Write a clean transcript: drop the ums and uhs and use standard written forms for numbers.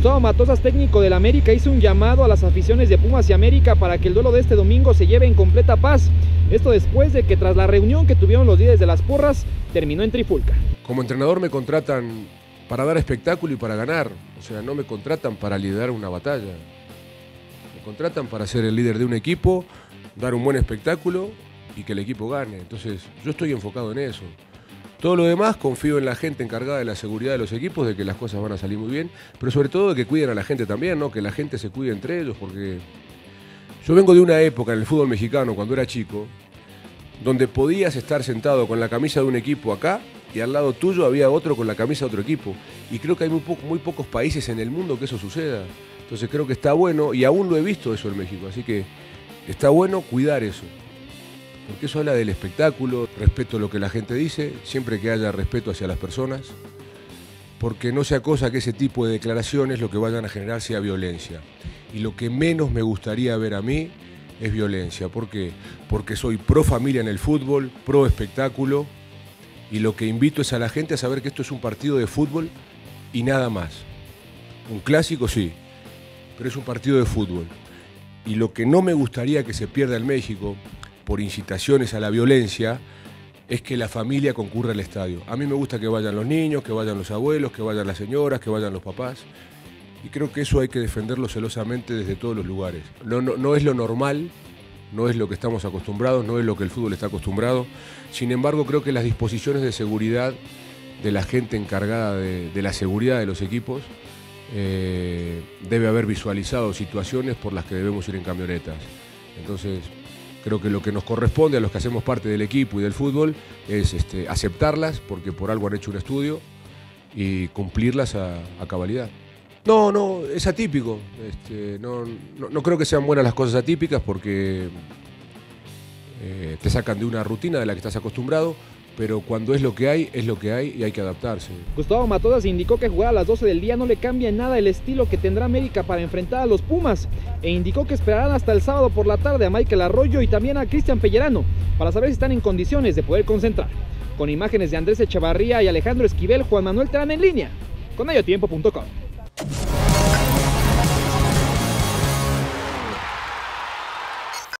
Gustavo Matosas, técnico del América, hizo un llamado a las aficiones de Pumas y América para que el duelo de este domingo se lleve en completa paz. Esto después de que tras la reunión que tuvieron los líderes de las porras, terminó en trifulca. Como entrenador me contratan para dar espectáculo y para ganar. O sea, no me contratan para liderar una batalla. Me contratan para ser el líder de un equipo, dar un buen espectáculo y que el equipo gane. Entonces, yo estoy enfocado en eso. Todo lo demás, confío en la gente encargada de la seguridad de los equipos, de que las cosas van a salir muy bien, pero sobre todo de que cuiden a la gente también, ¿no? Que la gente se cuide entre ellos, porque yo vengo de una época en el fútbol mexicano, cuando era chico, donde podías estar sentado con la camisa de un equipo acá y al lado tuyo había otro con la camisa de otro equipo. Y creo que hay muy pocos países en el mundo que eso suceda. Entonces creo que está bueno, y aún lo he visto eso en México, así que está bueno cuidar eso. Porque eso habla del espectáculo, respeto a lo que la gente dice, siempre que haya respeto hacia las personas, porque no sea cosa que ese tipo de declaraciones lo que vayan a generar sea violencia. Y lo que menos me gustaría ver a mí es violencia. ¿Por qué? Porque soy pro familia en el fútbol, pro espectáculo, y lo que invito es a la gente a saber que esto es un partido de fútbol y nada más. Un clásico sí, pero es un partido de fútbol. Y lo que no me gustaría que se pierda en México, por incitaciones a la violencia, es que la familia concurra al estadio. A mí me gusta que vayan los niños, que vayan los abuelos, que vayan las señoras, que vayan los papás. Y creo que eso hay que defenderlo celosamente desde todos los lugares. No es lo normal, no es lo que estamos acostumbrados, no es lo que el fútbol está acostumbrado. Sin embargo, creo que las disposiciones de seguridad de la gente encargada de la seguridad de los equipos, debe haber visualizado situaciones por las que debemos ir en camionetas. Entonces, creo que lo que nos corresponde a los que hacemos parte del equipo y del fútbol es aceptarlas, porque por algo han hecho un estudio, y cumplirlas a cabalidad. No, es atípico. No creo que sean buenas las cosas atípicas, porque te sacan de una rutina de la que estás acostumbrado, pero cuando es lo que hay y hay que adaptarse. Gustavo Matosas indicó que jugar a las 12 del día no le cambia en nada el estilo que tendrá América para enfrentar a los Pumas, e indicó que esperarán hasta el sábado por la tarde a Michael Arroyo y también a Cristian Pellerano para saber si están en condiciones de poder concentrar. Con imágenes de Andrés Echevarría y Alejandro Esquivel, Juan Manuel Terán en línea, con mediotiempo.com.